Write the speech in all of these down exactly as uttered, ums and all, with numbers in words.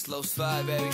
Slow slide, baby.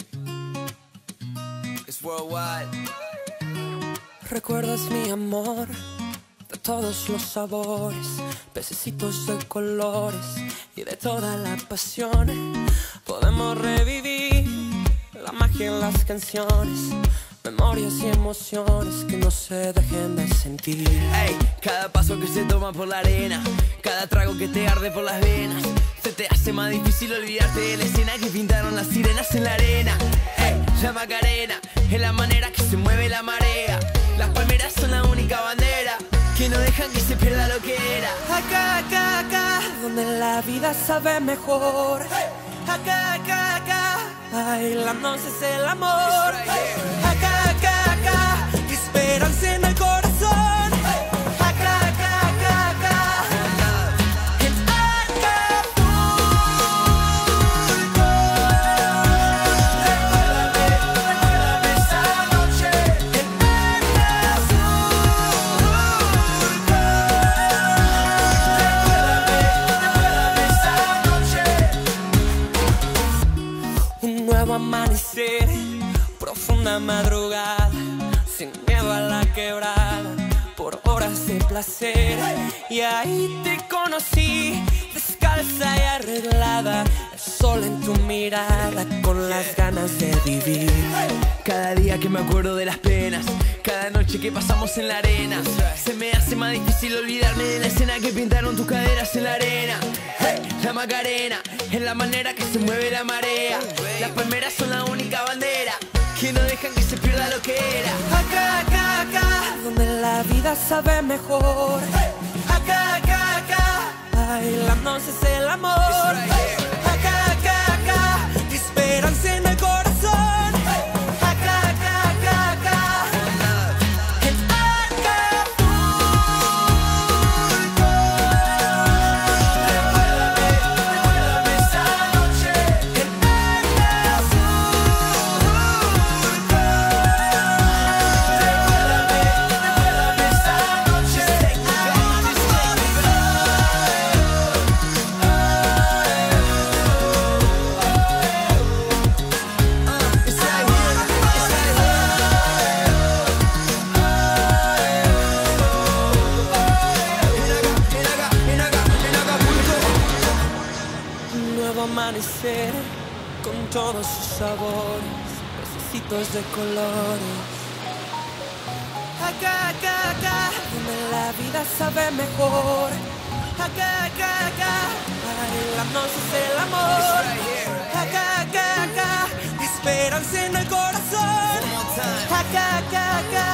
It's worldwide. Recuerdas mi amor de todos los sabores, pececitos de colores y de toda la pasión. Podemos revivir la magia en las canciones, memorias y emociones que no se dejen de sentir. Ey, cada paso que se toma por la arena, cada trago que te arde por las venas, se te hace más difícil olvidarte de la escena que pintaron las sirenas en la arena. Ey, la Macarena es la manera que se mueve la marea. Las palmeras son la única bandera que no dejan que se pierda lo que era. Acá, acá, acá, donde la vida sabe mejor. Acá, acá, acá, bailando es el amor. Acá, acá, acá, esperanza en el corazón. Acá, acá, acá, acá, en Acapulco. Recuérdame, recuérdame esa noche en un nuevo amanecer, profunda madrugada, sin miedo a la quebrada, por horas de placer. Y ahí te conocí, descalza y arreglada, el sol en tu mirada, con las ganas de vivir. Cada día que me acuerdo de las penas, cada noche que pasamos en la arena, se me hace más difícil olvidarme de la escena que pintaron tus caderas en la arena. Hey, la Macarena es la manera que se mueve la marea. Las palmeras son la única bandera que no dejan que se pierda lo que era. Acá, acá, acá, donde la vida sabe mejor. Acá, acá, acá, bailando es el amor. Acá, acá, acá, esperanza en el corazón. Acá, acá, acá, acá, en Acapulco. Recuérdame, recuérdame esa noche en Acapulco. Recuérdame, recuérdame esa noche en un nuevo amanecer con todos sus sabores, pececitos de colores. Acá, acá, acá, donde la vida sabe mejor. Acá, acá, acá, bailando es el amor. Acá, acá, acá, esperanza en el corazón. Acá, acá, acá.